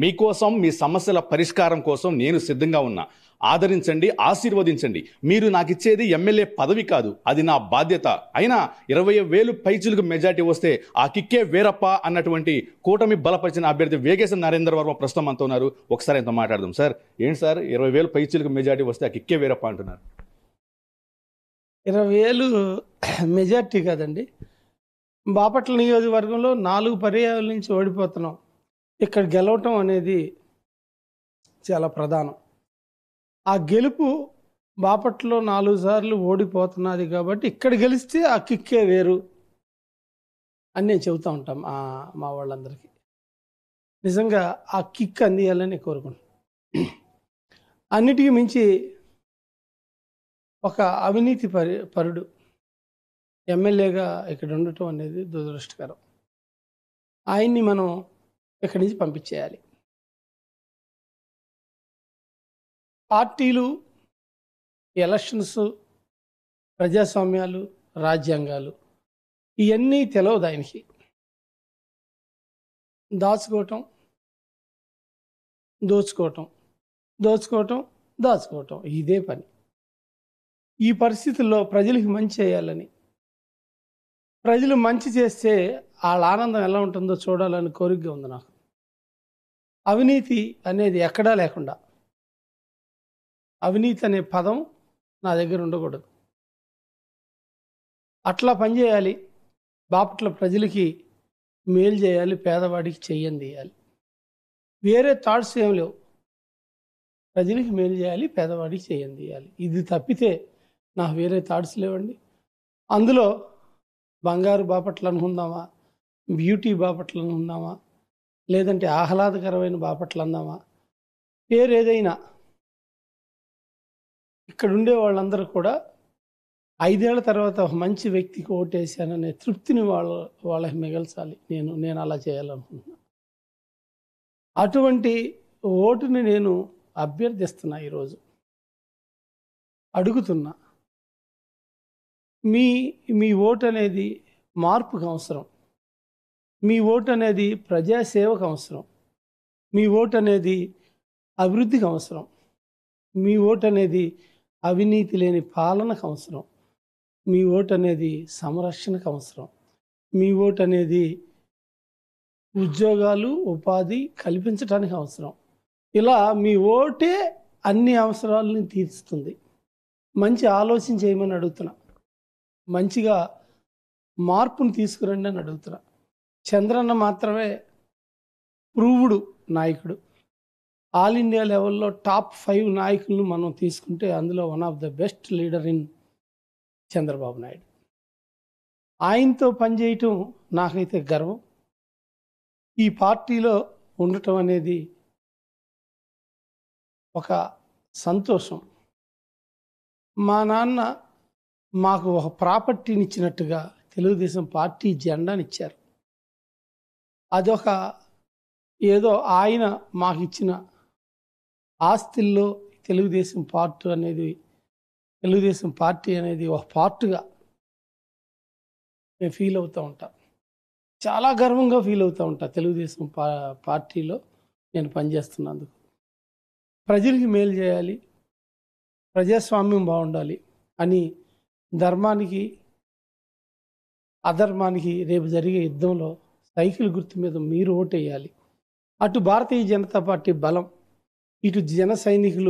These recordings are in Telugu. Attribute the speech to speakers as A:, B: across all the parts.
A: మీకోసం, మీ సమస్యల పరిష్కారం కోసం నేను సిద్ధంగా ఉన్నా. ఆదరించండి, ఆశీర్వదించండి. మీరు నాకు ఇచ్చేది ఎమ్మెల్యే పదవి కాదు, అది నా బాధ్యత. అయినా 20,000 పైచులకు మెజార్టీ వస్తే ఆ కిక్కే వేరప్ప అన్నటువంటి కూటమి బలపరిచిన అభ్యర్థి వేగేశం నరేందర్ వర్మ ప్రస్తుతం అంతా ఉన్నారు. ఒకసారి ఎంత మాట్లాడదాం. సార్, ఏంటి సార్ 20,000 పైచులకు మెజార్టీ వస్తే ఆ కిక్కే వేరప్ప అంటున్నారు?
B: 20,000 మెజార్టీ కాదండి. బాపట్ల నియోజకవర్గంలో 4 పర్యాయాల నుంచి ఓడిపోతున్నాం. ఇక్కడ గెలవటం అనేది చాలా ప్రధానం. ఆ గెలుపు బాపట్లలో 4 సార్లు ఓడిపోతున్నది కాబట్టి ఇక్కడ గెలిస్తే ఆ కిక్కే వేరు అని నేను చెబుతూ ఉంటాం మా వాళ్ళందరికీ. నిజంగా ఆ కిక్ అందియాలని కోరుకుంటున్నాను. అన్నిటికీ మించి ఒక అవినీతి పరుడు ఎమ్మెల్యేగా ఇక్కడ ఉండటం అనేది దురదృష్టకరం. ఆయన్ని మనం ఇక్కడి నుంచి పంపించేయాలి. పార్టీలు, ఎలక్షన్స్, ప్రజాస్వామ్యాలు, రాజ్యాంగాలు ఇవన్నీ తెలవదు ఆయనకి. దాచుకోవటం, దోచుకోవటం, దోచుకోవటం, దాచుకోవటం ఇదే పని. ఈ పరిస్థితుల్లో ప్రజలకు మంచి చేయాలని, ప్రజలు మంచి చేస్తే వాళ్ళ ఆనందం ఎలా ఉంటుందో చూడాలని కోరికగా ఉంది నాకు. అవినీతి అనేది ఎక్కడా లేకుండా, అవినీతి అనే పదం నా దగ్గర ఉండకూడదు. అట్లా పనిచేయాలి. బాపట్ల ప్రజలకి మేలు చేయాలి, పేదవాడికి చెయ్యందియాలి. వేరే థాట్స్ ఏం లేవు. ప్రజలకి మేలు చేయాలి, పేదవాడికి చెయ్యందియాలి. ఇది తప్పితే నాకు వేరే థాట్స్ లేవండి. అందులో బంగారు బాపట్ల అనుకుందామా, బ్యూటీ బాపట్ల అనుకుందామా, లేదంటే ఆహ్లాదకరమైన బాపట్ల అందామా, పేరు ఏదైనా ఇక్కడ ఉండే వాళ్ళందరూ కూడా 5 ఏళ్ల తర్వాత ఒక మంచి వ్యక్తికి ఓటేసాననే తృప్తిని వాళ్ళకి మిగల్చాలి. నేను అలా చేయాలనుకుంటున్నాను. అటువంటి ఓటుని నేను అభ్యర్థిస్తున్నా. ఈరోజు అడుగుతున్నా, మీ ఓటు అనేది మార్పుకు అవసరం. మీ ఓటు అనేది ప్రజాసేవకు అవసరం. మీ ఓటు అనేది అభివృద్ధికి అవసరం. మీ ఓటు అనేది అవినీతి లేని పాలనకు అవసరం. మీ ఓటు అనేది సంరక్షణకు అవసరం. మీ ఓటు అనేది ఉద్యోగాలు, ఉపాధి కల్పించడానికి అవసరం. ఇలా మీ ఓటే అన్ని అవసరాలని తీరుస్తుంది. మంచి ఆలోచన చేయమని అడుగుతున్నా. మంచిగా మార్పును తీసుకురండి అని అడుగుతున్నా. చంద్రన్న మాత్రమే ప్రూవ్డ్ నాయకుడు. ఆల్ ఇండియా లెవెల్లో టాప్ 5 నాయకులను మనం తీసుకుంటే అందులో one of the best leader in Chandrababu Naidu. ఆయనతో పనిచేయటం నాకైతే గర్వం. ఈ పార్టీలో ఉండటం అనేది ఒక సంతోషం. మా నాన్న మాకు ఒక ప్రాపర్టీని ఇచ్చినట్టుగా తెలుగుదేశం పార్టీ జెండానిచ్చారు. అదొక ఏదో ఆయన మాకు ఇచ్చిన ఆస్తుల్లో తెలుగుదేశం పార్టీ అనేది ఒక పార్ట్గా నేను ఫీల్ అవుతూ ఉంటా. చాలా గర్వంగా ఫీల్ అవుతూ ఉంటా తెలుగుదేశం పార్టీలో నేను పనిచేస్తున్నందుకు. ప్రజలకి మేలు చేయాలి, ప్రజాస్వామ్యం బాగుండాలి అని ధర్మానికి, అధర్మానికి రేపు జరిగే యుద్ధంలో సైకిల్ గుర్తు మీద మీరు ఓటేయాలి. అటు భారతీయ జనతా పార్టీ బలం, ఇటు జన సైనికులు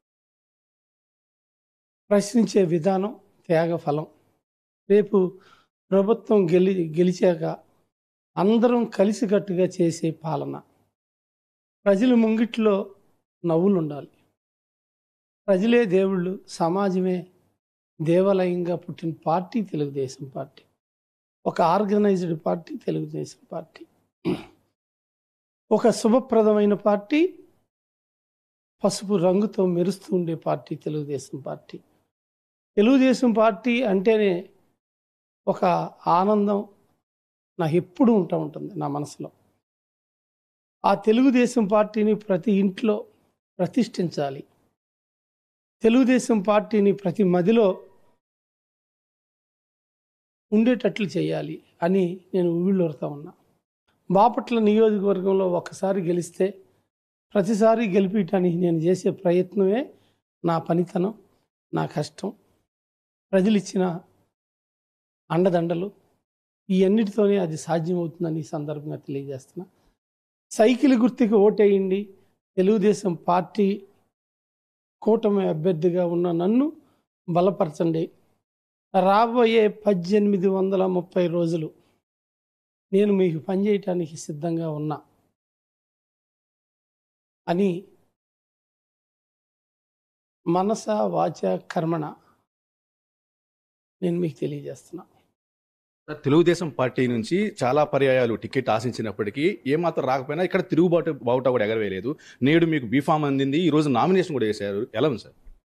B: ప్రశ్నించే విధానం, త్యాగ ఫలం. రేపు ప్రభుత్వం గెలిచాక అందరం కలిసికట్టుగా చేసే పాలన. ప్రజల ముంగిట్లో నవ్వులు ఉండాలి. ప్రజలే దేవుళ్ళు, సమాజమే దేవాలయంగా పుట్టిన పార్టీ తెలుగుదేశం పార్టీ. ఒక ఆర్గనైజ్డ్ పార్టీ తెలుగుదేశం పార్టీ. ఒక శుభప్రదమైన పార్టీ, పసుపు రంగుతో మెరుస్తూ ఉండే party Telugu Desam party. Telugu Desam party అంటేనే ఒక ఆనందం నాకు ఎప్పుడూ ఉంటుంది నా మనసులో. ఆ తెలుగుదేశం పార్టీని ప్రతి ఇంట్లో ప్రతిష్ఠించాలి. తెలుగుదేశం పార్టీని ప్రతి మదిలో ఉండేటట్లు చేయాలి అని నేను ఉవ్విళ్ళూరుతా ఉన్నా. బాపట్ల నియోజకవర్గంలో ఒక్కసారి గెలిస్తే ప్రతిసారి గెలిపించడానికి నేను చేసే ప్రయత్నమే నా పనితనం, నా కష్టం, ప్రజలు ఇచ్చిన అండదండలు, ఈ అన్నిటితోనే అది సాధ్యమవుతుందని ఈ సందర్భంగా తెలియజేస్తున్నా. సైకిల్ గుర్తుకి ఓటేయండి. తెలుగుదేశం పార్టీ కూటమి అభ్యర్థిగా ఉన్న నన్ను బలపరచండి. రాబోయే 1830 రోజులు నేను మీకు పనిచేయటానికి సిద్ధంగా ఉన్నా అని మనస వాచ కర్మణ నేను మీకు తెలియజేస్తున్నా.
A: తెలుగుదేశం పార్టీ నుంచి చాలా పర్యాయాలు టికెట్ ఆశించినప్పటికీ ఏమాత్రం రాకపోయినా ఇక్కడ బావుట కూడా ఎగరవేయలేదు. నేడు మీకు బీఫామ్ అందింది, ఈ రోజు నామినేషన్ కూడా చేశారు. ఎలా ఉంది సార్?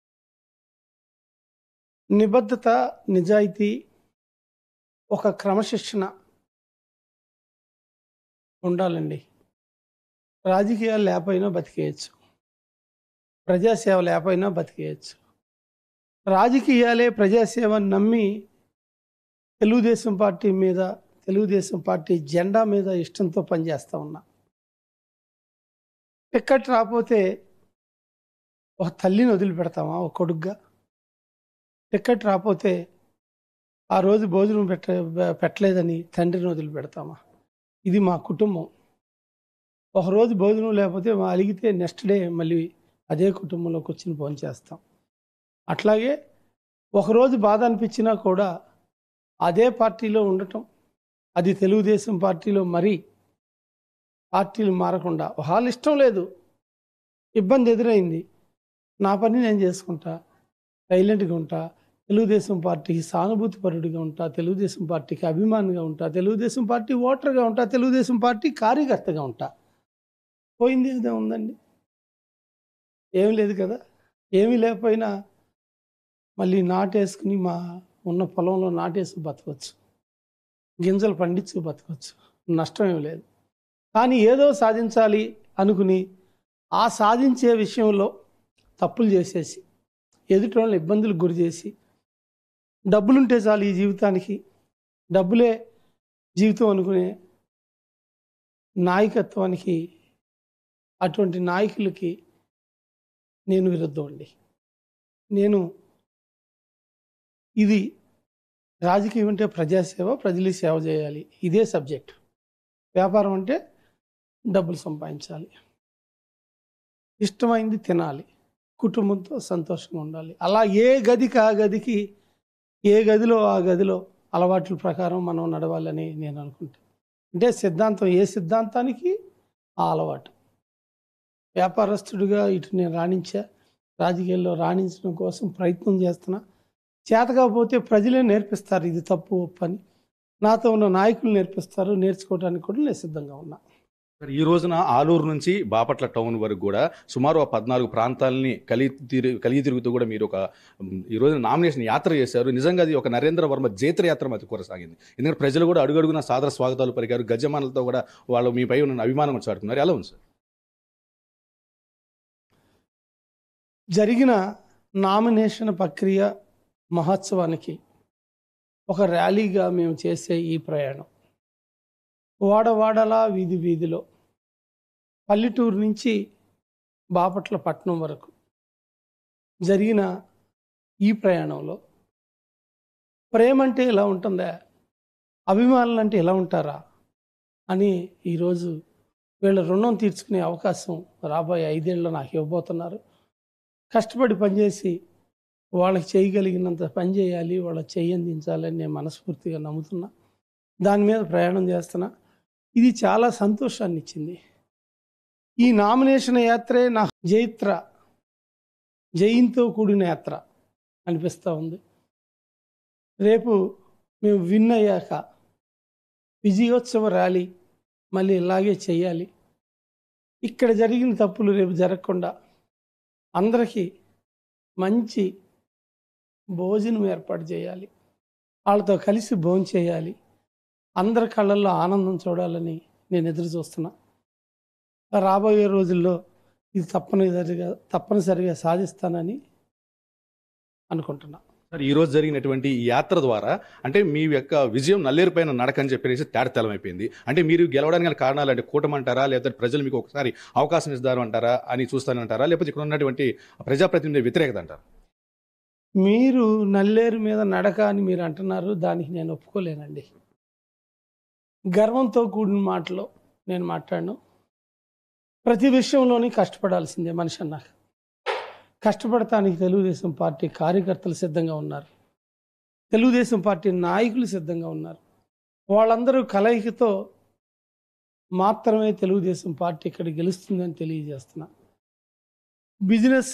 B: నిబద్ధత, నిజాయితీ, ఒక క్రమశిక్షణ ఉండాలండి. రాజకీయాలు లేకపోయినా బతికేయచ్చు, ప్రజాసేవ లేకపోయినా బతికేయచ్చు. రాజకీయాలే ప్రజాసేవని నమ్మి తెలుగుదేశం పార్టీ మీద, తెలుగుదేశం పార్టీ జెండా మీద ఇష్టంతో పనిచేస్తూ ఉన్నా. టికెట్ రాకపోతే ఒక తల్లిని వదిలిపెడతామా? ఒక కొడుగ్గా టికెట్ రాకపోతే ఆ రోజు భోజనం పెట్టలేదని తండ్రిని వదిలిపెడతామా? ఇది మా కుటుంబం. ఒకరోజు భోజనం లేకపోతే అలిగితే నెక్స్ట్ డే మళ్ళీ అదే కుటుంబంలో కూర్చుని ఫోన్ చేస్తాం. అట్లాగే ఒకరోజు బాధ అనిపించినా కూడా అదే పార్టీలో ఉండటం, అది తెలుగుదేశం పార్టీలో మరీ పార్టీలు మారకుండా, వాళ్ళ ఇష్టం లేదు, ఇబ్బంది ఎదురైంది, నా పని నేను చేసుకుంటా, సైలెంట్గా ఉంటా, తెలుగుదేశం పార్టీకి సానుభూతిపరుడిగా ఉంటా, తెలుగుదేశం పార్టీకి అభిమానిగా ఉంటా, తెలుగుదేశం పార్టీ ఓటర్గా ఉంటా, తెలుగుదేశం పార్టీ కార్యకర్తగా ఉంటా. పోయింది ఏదో ఉందండి? ఏమి లేదు కదా. ఏమీ లేకపోయినా మళ్ళీ నాటేసుకుని మా ఉన్న పొలంలో నాటేసి బతకవచ్చు, గింజలు పండించు బతకవచ్చు, నష్టం ఏమి లేదు. కానీ ఏదో సాధించాలి అనుకుని ఆ సాధించే విషయంలో తప్పులు చేసేసి ఎదుటి వాళ్ళని ఇబ్బందులకు గురి చేసి, డబ్బులుంటే చాలు ఈ జీవితానికి, డబ్బులే జీవితం అనుకునే నాయకత్వానికి, అటువంటి నాయకులకి నేను విరుద్ధం అండి. నేను ఇది రాజకీయం అంటే ప్రజాసేవ, ప్రజలకి సేవ చేయాలి, ఇదే సబ్జెక్ట్. వ్యాపారం అంటే డబ్బులు సంపాదించాలి, ఇష్టమైంది తినాలి, కుటుంబంతో సంతోషంగా ఉండాలి. అలా ఏ గదికి ఆ గదికి, ఏ గదిలో ఆ గదిలో అలవాట్ల ప్రకారం మనం నడవాలని నేను అనుకుంటాను. అంటే సిద్ధాంతం, ఏ సిద్ధాంతానికి ఆ అలవాటు. వ్యాపారస్తుడిగా ఇటు నేను రాణించా, రాజకీయాల్లో రాణించడం కోసం ప్రయత్నం చేస్తున్నా. చేతకాకపోతే ప్రజలే నేర్పిస్తారు ఇది తప్పు ఒప్పు అని. నాతో ఉన్న నాయకులు నేర్పిస్తారు, నేర్చుకోవడానికి కూడా నేను సిద్ధంగా ఉన్నా.
A: ఈ రోజున ఆలూరు నుంచి బాపట్ల టౌన్ వరకు కూడా సుమారు 14 ప్రాంతాలని కలిగి తిరుగుతూ కూడా మీరు ఈ రోజున నామినేషన్ యాత్ర చేశారు. నిజంగా అది ఒక నరేంద్ర వర్మ జైత్ర యాత్ర మధ్య కొనసాగింది. ఎందుకంటే ప్రజలు కూడా అడుగడుగున సాదర స్వాగతాలు పలికారు, గజమానలతో కూడా వాళ్ళు మీపై ఉన్న అభిమానం చాటుకున్నారు. ఎలా ఉంది సార్?
B: జరిగిన నామినేషన్ ప్రక్రియ మహోత్సవానికి ఒక ర్యాలీగా మేము చేసే ఈ ప్రయాణం వాడవాడలా, వీధి వీధిలో, పల్లెటూరు నుంచి బాపట్ల పట్టణం వరకు జరిగిన ఈ ప్రయాణంలో ప్రేమ అంటే ఎలా ఉంటుందా, అభిమానులు అంటే ఎలా ఉంటారా అని ఈరోజు వీళ్ళ రుణం తీర్చుకునే అవకాశం రాబోయే 5 ఏళ్ళలో నాకు ఇవ్వబోతున్నారు. కష్టపడి పనిచేసి వాళ్ళకి చేయగలిగినంత పని చేయాలి, వాళ్ళకి చెయ్యందించాలని నేను మనస్ఫూర్తిగా నమ్ముతున్నా. దాని మీద ప్రయాణం చేస్తున్నా. ఇది చాలా సంతోషాన్ని ఇచ్చింది. ఈ నామినేషన్ యాత్రే నాకు జయంతో కూడిన యాత్ర అనిపిస్తూ ఉంది. రేపు మేము విన్ అయ్యాక విజయోత్సవ ర్యాలీ మళ్ళీ ఇలాగే చేయాలి. ఇక్కడ జరిగిన తప్పులు రేపు జరగకుండా అందరికీ మంచి భోజనం ఏర్పాటు చేయాలి, వాళ్ళతో కలిసి భోజనం చేయాలి, అందరి కళ్ళల్లో ఆనందం చూడాలని నేను ఎదురు చూస్తున్నా. రాబోయే రోజుల్లో ఇది తప్పనిసరిగా సాధిస్తానని అనుకుంటున్నా.
A: సార్, ఈ రోజు జరిగినటువంటి ఈ యాత్ర ద్వారా అంటే మీ యొక్క విజయం నల్లేరు పైన నడక అని చెప్పేసి తేటతెల్లమైపోయింది. అంటే మీరు గెలవడానికి గల కారణాలు అంటే కూటమి అంటారా? లేకపోతే ప్రజలు మీకు ఒకసారి అవకాశం ఇస్తారు అంటారా అని చూస్తానంటారా? లేకపోతే ఇక్కడ ఉన్నటువంటి ప్రజాప్రతినిధి వ్యతిరేకత అంటారా?
B: మీరు నల్లేరు మీద నడక అని మీరు అంటున్నారు, దానికి నేను ఒప్పుకోలేనండి. గర్వంతో కూడిన మాటలో నేను మాట్లాడను. ప్రతి విషయంలోని కష్టపడాల్సిందే మనిషి అన్నాక. కష్టపడటానికి తెలుగుదేశం పార్టీ కార్యకర్తలు సిద్ధంగా ఉన్నారు, తెలుగుదేశం పార్టీ నాయకులు సిద్ధంగా ఉన్నారు. వాళ్ళందరూ కలయికతో మాత్రమే తెలుగుదేశం పార్టీ ఇక్కడ గెలుస్తుందని తెలియజేస్తున్నా. బిజినెస్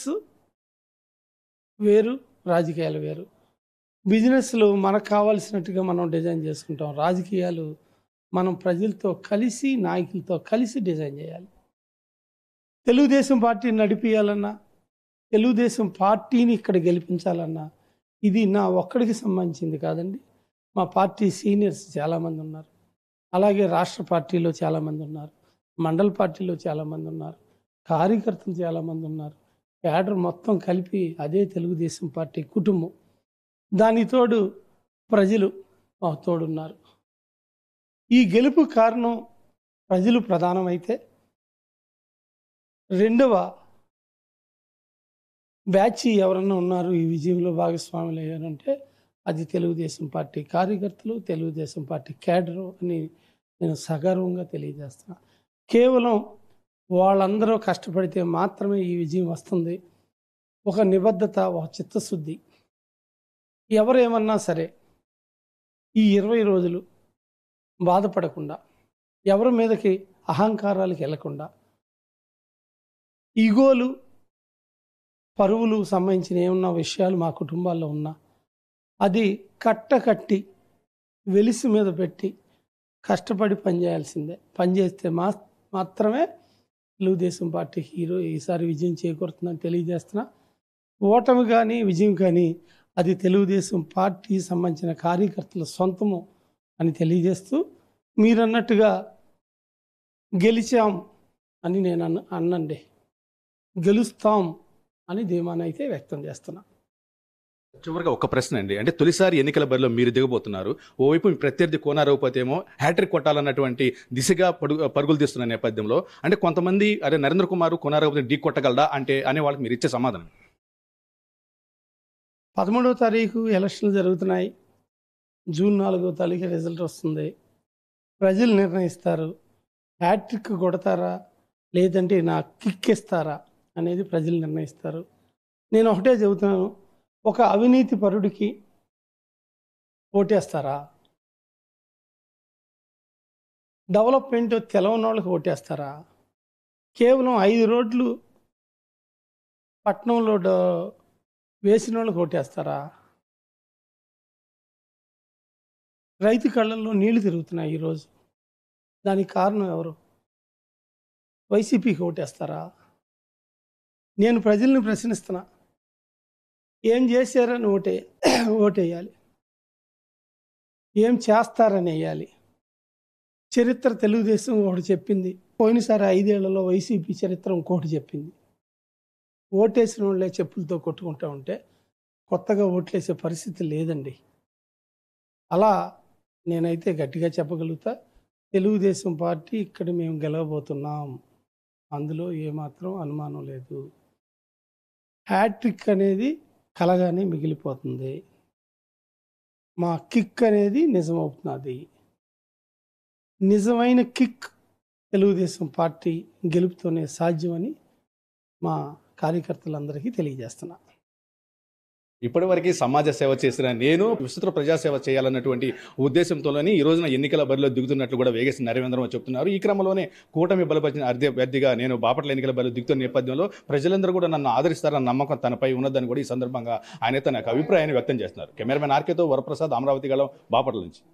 B: వేరు, రాజకీయాలు వేరు. బిజినెస్లో మనకు కావాల్సినట్టుగా మనం డిజైన్ చేసుకుంటాం. రాజకీయాలు మనం ప్రజలతో కలిసి, నాయకులతో కలిసి డిజైన్ చేయాలి. తెలుగుదేశం పార్టీని నడిపించాలన్నా, తెలుగుదేశం పార్టీని ఇక్కడ గెలిపించాలన్నా ఇది నా ఒక్కడికి సంబంధించింది కాదండి. మా పార్టీ సీనియర్స్ చాలామంది ఉన్నారు, అలాగే రాష్ట్ర పార్టీలో చాలామంది ఉన్నారు, మండల పార్టీలో చాలామంది ఉన్నారు, కార్యకర్తలు చాలామంది ఉన్నారు. క్యాడర్ మొత్తం కలిపి అదే తెలుగుదేశం పార్టీ కుటుంబం. దానికి తోడు ప్రజలు తోడున్నారు. ఈ గెలుపు కారణం ప్రజలు ప్రధానమైతే, రెండవ బ్యాచ్ ఎవరన్నా ఉన్నారు ఈ విజయంలో భాగస్వాములు అయ్యారంటే అది తెలుగుదేశం పార్టీ కార్యకర్తలు, తెలుగుదేశం పార్టీ క్యాడరు అని నేను సగర్వంగా తెలియజేస్తున్నా. కేవలం వాళ్ళందరూ కష్టపడితే మాత్రమే ఈ విజయం వస్తుంది. ఒక నిబద్ధత, ఒక చిత్తశుద్ధి. ఎవరేమన్నా సరే ఈ 20 రోజులు బాధపడకుండా, ఎవరి మీదకి అహంకారాలకు వెళ్లకుండా, ఈగోలు, పరువులు సంబంధించిన ఏమన్నా విషయాలు మా కుటుంబాల్లో ఉన్నా అది కట్టకట్టి వెలిసి మీద పెట్టి కష్టపడి పనిచేయాల్సిందే. పనిచేస్తే మాత్రమే తెలుగుదేశం పార్టీ ఈసారి విజయం చేకూరుతుందని తెలియజేస్తున్నా. ఓటమి కానీ విజయం కానీ అది తెలుగుదేశం పార్టీ సంబంధించిన కార్యకర్తల సొంతము అని తెలియజేస్తూ, మీరన్నట్టుగా గెలిచాం అని నేను అన్నండి, గెలుస్తాం అని ధీమానైతే వ్యక్తం చేస్తున్నా.
A: చివరిగా ఒక ప్రశ్న అండి. అంటే తొలిసారి ఎన్నికల బరిలో మీరు దిగబోతున్నారు. ఓవైపు మీ ప్రత్యర్థి కోనారావుపతి ఏమో హ్యాట్రిక్ కొట్టాలన్నటువంటి దిశగా పరుగులు తీస్తున్న నేపథ్యంలో అంటే కొంతమంది అరే నరేంద్ర కుమార్ కోనారావుపతిని ఢీ కొట్టగలడా అంటే అనే వాళ్ళకి మీరు ఇచ్చే సమాధానం?
B: 13వ తారీఖు ఎలక్షన్లు జరుగుతున్నాయి. జూన్ 4వ తారీఖు రిజల్ట్ వస్తుంది. ప్రజలు నిర్ణయిస్తారు. హ్యాట్రిక్ కొడతారా లేదంటే నా కిక్ ఇస్తారా అనేది ప్రజలు నిర్ణయిస్తారు. నేను ఒకటే చెబుతున్నాను, ఒక అవినీతి పరుడికి ఓటేస్తారా? డెవలప్మెంట్ తెలవని వాళ్ళకి ఓటేస్తారా? కేవలం 5 రోడ్లు పట్టణంలో వేసిన వాళ్ళకి ఓటేస్తారా? రైతు కళ్ళల్లో నీళ్లు తిరుగుతున్నాయి ఈరోజు. దానికి కారణం ఎవరు? వైసీపీకి ఓటేస్తారా? నేను ప్రజల్ని ప్రశ్నిస్తున్నా, ఏం చేశారని ఓటేయాలి, ఏం చేస్తారని వేయాలి. చరిత్ర తెలుగుదేశం ఒకటి చెప్పింది, పోయినసారి 5 ఏళ్లలో వైసీపీ చరిత్ర ఇంకోటి చెప్పింది. ఓటేసిన వాళ్ళే చెప్పులతో కొట్టుకుంటూ ఉంటే కొత్తగా ఓట్లేసే పరిస్థితి లేదండి. అలా నేనైతే గట్టిగా చెప్పగలుగుతా, తెలుగుదేశం పార్టీ ఇక్కడ మేము గెలవబోతున్నాం, అందులో ఏమాత్రం అనుమానం లేదు. హ్యాట్రిక్ అనేది కలగానే మిగిలిపోతుంది. మా కిక్ అనేది నిజమవుతున్నది. నిజమైన కిక్ తెలుగుదేశం పార్టీ గెలుపుతోనే సాధ్యమని మా కార్యకర్తలందరికీ తెలియజేస్తున్నా.
A: ఇప్పటివరకు సమాజ సేవ చేసిన నేను విస్తృత ప్రజాసేవ చేయాలన్నటువంటి ఉద్దేశంతోనే ఈ రోజున ఎన్నికల బరిలో దిగుతున్నట్లు కూడా వేగేసి నరేంద్రరావు చెప్తున్నారు. ఈ క్రమంలోనే కూటమి బలపరిచిన అభ్యర్థిగా నేను బాపట్ల ఎన్నికల బరిలో దిగుతున్న నేపథ్యంలో ప్రజలందరూ కూడా నన్ను ఆదరిస్తారన్న నమ్మకం తనపై ఉన్నదని కూడా ఈ సందర్భంగా ఆయన తన అభిప్రాయాన్ని వ్యక్తం చేస్తున్నారు. కెమెరామెన్ ఆర్కేతో వరప్రసాద్, అమరావతి గలం, బాపట్ల నుంచి.